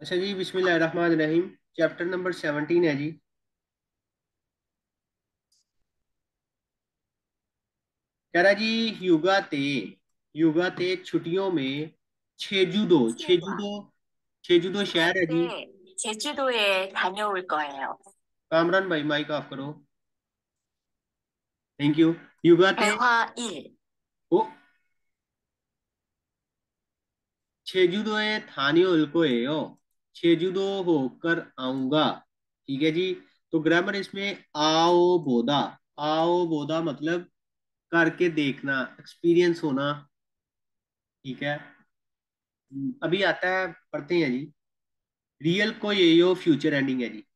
अच्छा जी, बिस्मिल्लाहिर्रहमानिर्रहीम। Chapter number 17 है जी। कह रहा जी, युगा ते छुट्टियों में 친구와 छेजूदो 휴가 शहर है जी। 때 제주도에 다녀올 거예요. कामरान भाई माइक ऑफ करो। Thank you. युगा ते 대화 1. ओ छेजूदोए थानियोल को एयो, छेजूदो होकर आऊंगा। ठीक है जी। तो ग्रामर इसमें आओ बोदा मतलब करके देखना, एक्सपीरियंस होना। ठीक है। अभी आता है, पढ़ते हैं जी। रियल को ये यो फ्यूचर एंडिंग है जी।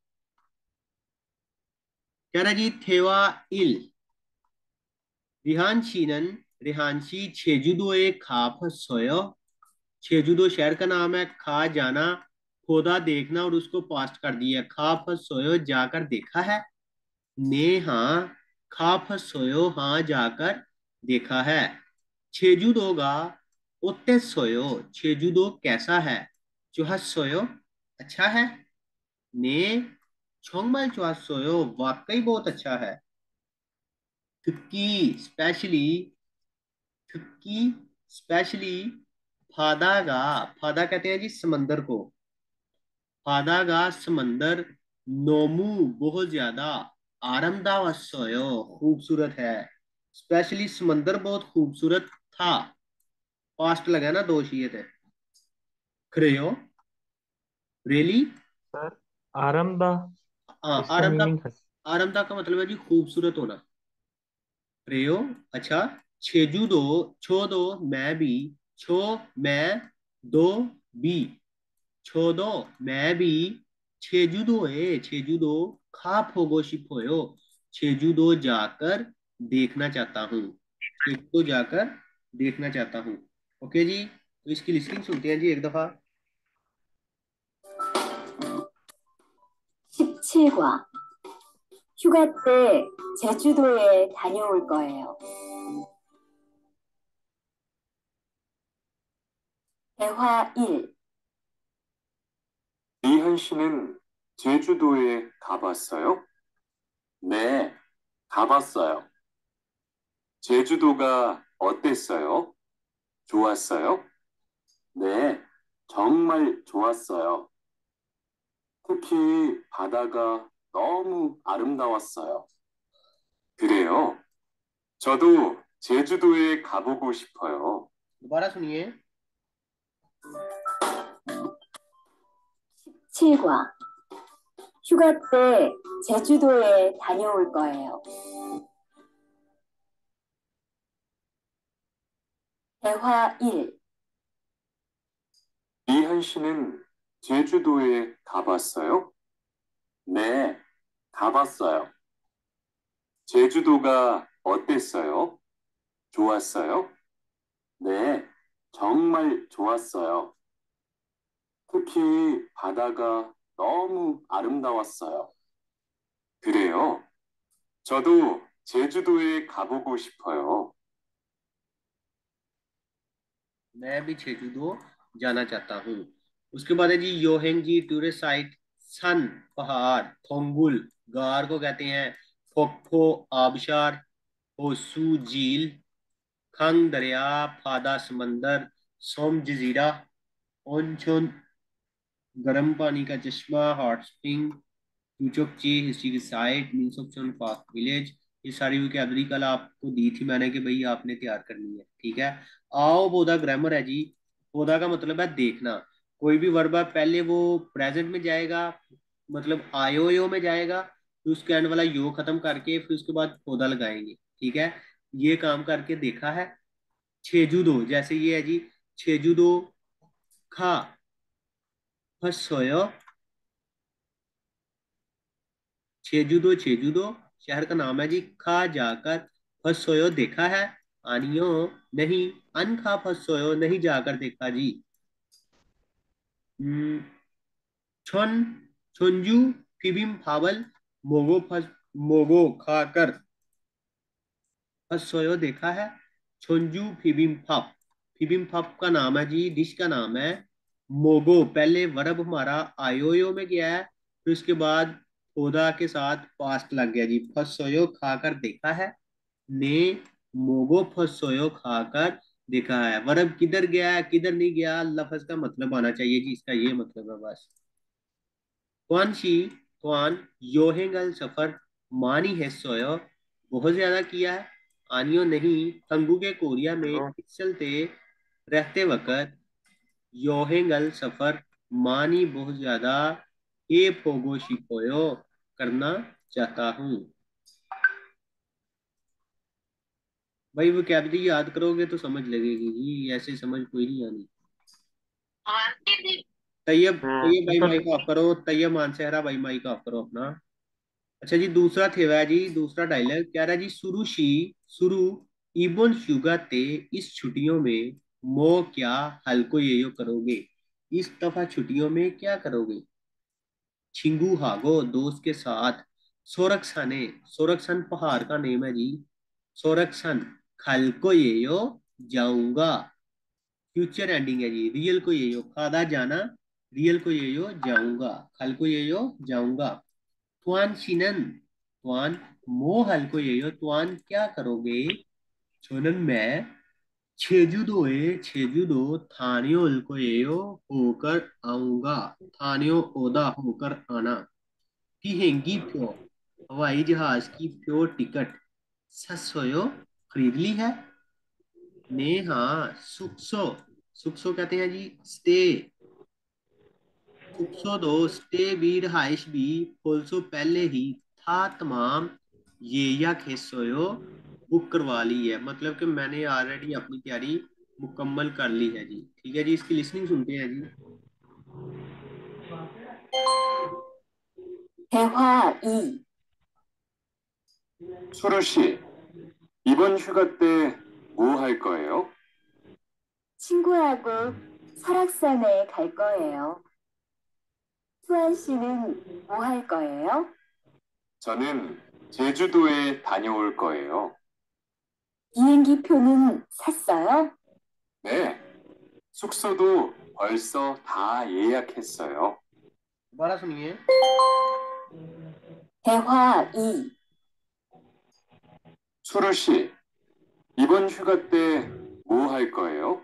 कह रहा जी, थेवा इल रिहानशीनन रिहानशी छेजुदो ए खाप सोयो। छेजुदो शहर का नाम है। खा जाना, खोदा देखना और उसको पास्ट कर दिया। खाप सोयो जाकर देखा है। ने हाँ, खाप सोयो हाँ जाकर देखा है। छेजुदो गा ओते सोयो, छेजुदो कैसा है। चुहा सोयो अच्छा है। ने 정말 좋았어요, वाकई बहुत अच्छा है। 특히 स्पेशली, 특히 स्पेशली फादागा, फादा कहते हैं जी समंदर को। फादागा समंदर, नोमू बहुत ज्यादा, आरामदा वसोयो खूबसूरत है। स्पेशली समंदर बहुत खूबसूरत था। पास्ट लगा ना, दो शीए थे। क्रेयो रियली। सर, आरामदा हाँ, इसका आरामदा। मीनिंग है। आरामदा का मतलब है जी खूबसूरत होना। रेयो अच्छा। छेजू दो, छो दो मैं भी, छो मैं, दो भी, छो दो मैं भी, छेजू दो खा फोगो शिपोयो, छेजू दो जाकर देखना चाहता हूँ। छेजू दो जाकर देखना चाहता हूँ। ओके जी, तो इसकी लिस्टिंग सुनते हैं जी एक दफा। 17과 휴가 때 제주도에 다녀올 거예요. 대화 1. 이현 씨는 제주도에 가봤어요? 네, 가봤어요. 제주도가 어땠어요? 좋았어요? 네, 정말 좋았어요. 특히 바다가 너무 아름다웠어요. 그래요? 저도 제주도에 가보고 싶어요. दोबारा सुनिए। 7과 휴가 때 제주도에 다녀올 거예요. 대화 1. 이현 씨는 제주도에 가봤어요? 네, 가봤어요. 제주도가 어땠어요? 좋았어요? 네, 정말 좋았어요. 특히 바다가 너무 아름다웠어요. 그래요? 저도 제주도에 가보고 싶어요. मैं भी छेजूदो जाना चाहता हूँ। उसके बाद है जी, योहेंगी टूरिस्ट साइट। सन पहाड़, थोंगुल गार को कहते हैं, फोक्फो आबशार, होसू झील, खंग दरिया, फादा समंदर, सोम जजीरा, ओनचोन गर्म पानी का चश्मा, हॉट स्प्रिंग, यूचोकची हिस्ट्री की site, means of Chon park village. ये सारी वोकैबलरी कल आपको दी थी मैंने कि भाई आपने तैयार करनी है। ठीक है। आओ बोधा ग्रामर है जी। बोधा का मतलब है देखना। कोई भी वर्ब है पहले वो प्रेजेंट में जाएगा, मतलब आयो यो में जाएगा, फिर उसके एंड वाला यो खत्म करके फिर उसके बाद पौधा लगाएंगे। ठीक है। ये काम करके देखा है। छेजू दो जैसे ये है जी, छेजू दो खा फसोयो, छेजू दो शहर का नाम है जी। खा जाकर, फसोयो देखा है, आनियो नहीं, अनखा फसोयो नहीं जाकर देखा जी। हम्म, छोन छोंजू फिबिम फावल, मोगो खाकर फसोयो देखा है। छोंजू फिबिम फप, फिबिम फप का नाम है जी, डिश का नाम है। मोगो पहले वर्ब हमारा आयोयो में गया है, फिर उसके बाद खोदा के साथ पास्ट लग गया जी। फसोयो खाकर देखा है, ने मोगो फसोयो खाकर देखा है। वर्ब किधर गया है किधर नहीं गया, लफ्ज का मतलब आना चाहिए जी, इसका ये मतलब है बस। कौन सी कौन योहेंगल सफर मानी है सोयो, बहुत ज्यादा किया है। आनियो नहीं, तंगू के कोरिया में तो चलते रहते वक्त योहेंगल सफर मानी बहुत ज्यादा ए पोगो शिकोयो करना चाहता हूँ। भाई वो क्या भी याद करोगे तो समझ लगेगी जी, ऐसे समझ कोई नहीं आनी। तैयब तैयब भाई सर माइक ऑफ करो, तैयब मानसेहरा भाई माइक ऑफ करो अपना। अच्छा जी, दूसरा थेवा है जी, दूसरा डायलॉग क्या रहा जी। सुरुशी सुरु इबन शुगाते, इस छुट्टियों में मो क्या हल्को ये करोगे, इस दफा छुट्टियों में क्या करोगे। छिंगू हागो दोस्त के साथ, सोरक्साने सोरक्सन पहाड़ का नेम है जी। सोरक्सन खलको ये जाऊंगा, फ्यूचर एंडिंग है जी। रियल को ये खादा जाना, रियल को ये जाऊंगा, खल को ये जाऊंगा। तुआन शिनन तुआन मो हल को ये तुआन क्या करोगे, छोनन मैं छेजुदोए छेजुदो थानियो को ये होकर आऊंगा, थानियो ओदा होकर आना। बिहेंगी प्यो हवाई जहाज की प्यो टिकट ससोयो खरीद ली है, ने हाँ सुक्सो सुक्सो कहते हैं जी स्टे, सुक्सो दो स्टे भी रहाइश भी फुलसो पहले ही था तमाम ये या खेसोयो बुक करवा ली है, मतलब कि मैंने ऑलरेडी अपनी तैयारी मुकम्मल कर ली है जी। ठीक है जी, इसकी लिसनिंग सुनते हैं जी। 대화 2. 수루 씨, 이번 휴가 때 뭐 할 거예요? 친구하고 설악산에 갈 거예요. 수환 씨는 뭐 할 거예요? 저는 제주도에 다녀올 거예요. 비행기 표는 샀어요? 네, 숙소도 벌써 다 예약했어요. दोबारा सुनिए। 대화 2. 수루 씨, 이번 휴가 때 뭐 할 거예요?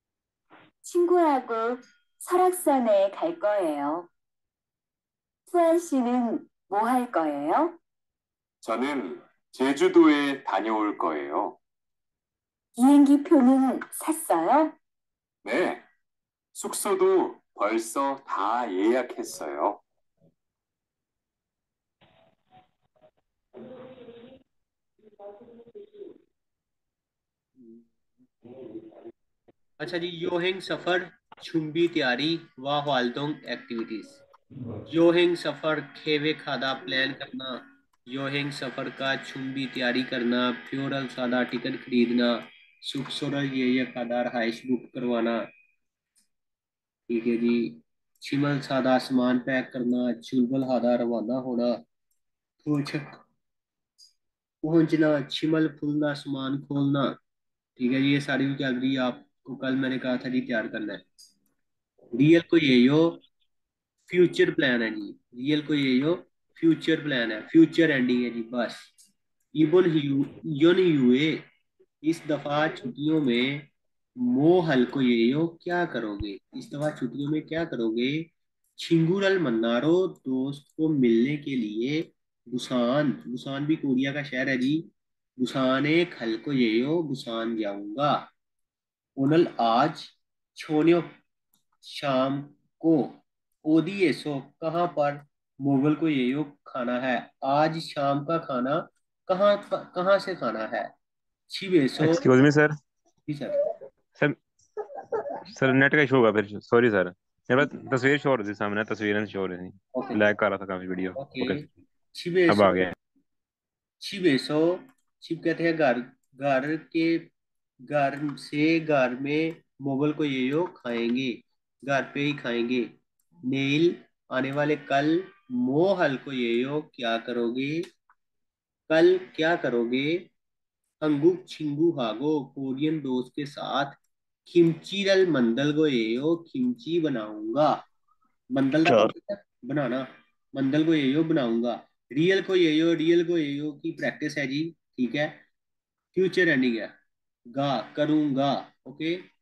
친구하고 설악산에 갈 거예요. 수환 씨는 뭐 할 거예요? 저는 제주도에 다녀올 거예요. 비행기 표는 샀어요? 네, 숙소도 벌써 다 예약했어요. अच्छा जी, योहिंग सफर छुम्बी तैयारी वाह वालतोंग एक्टिविटीज। योहिंग सफर खेवे खादा प्लान करना, योहिंग सफर का छुम्बी तैयारी करना, फ्योरल सादा टिकट खरीदना, सुख सोरल ये खादा रहाइश बुक करवाना। ठीक है जी। छिमल सादा सामान पैक करना, चुलबल हादा रवाना होना, पहुंचक पहुंचना, छिमल फुलना सामान खोलना। ठीक है जी, ये सारी कैलोरी आपको कल मैंने कहा था जी तैयार करना है। रियल को ये यो फ्यूचर प्लान है जी, रियल को ये यो फ्यूचर प्लान है, फ्यूचर एंडिंग है जी बस। इबन योन युए, इस दफा छुट्टियों में मो हल को ये यो क्या करोगे, इस दफा छुट्टियों में क्या करोगे। छिंगुरल मन्नारो दोस्त को मिलने के लिए बुसान, बुसान भी कोरिया का शहर है जी। बुसान एक हल को ये यो बुसान जाऊंगा। ओनल आज छोन्यो शाम को, ओदीएसो कहाँ पर, मुगल को ये योग खाना है, आज शाम का खाना कहाँ कहाँ से खाना है। छिबेसो एक्सक्यूज मी सर। जी सर। सर सर नेट का इशू होगा फिर, सॉरी सर। मेरे पास तस्वीर शो हो रही थी सामने, तस्वीरें शो हो रही ओके थी, लैग कर रहा था काफी वीडियो। ओके। ओके, अब छिबेसो आ गया। छिबेसो, छिप कहते हैं घर, घर के घर से घर में मुगल को ये योग खाएंगे, घर पे ही खाएंगे। नेल आने वाले कल, मोहल को ये योग क्या करोगे, कल क्या करोगे। अंगुक छिंगू हागो कोरियन दोस्त के साथ खिमची मंदल को ये हो, खिमची बनाऊंगा। मंदल का चार मतलब है बनाना। मंदल को ये हो बनाऊंगा। रियल को ये हो, रियल को ये हो की प्रैक्टिस है जी। ठीक है। फ्यूचर एंडिंग है। गा करूंगा। ओके।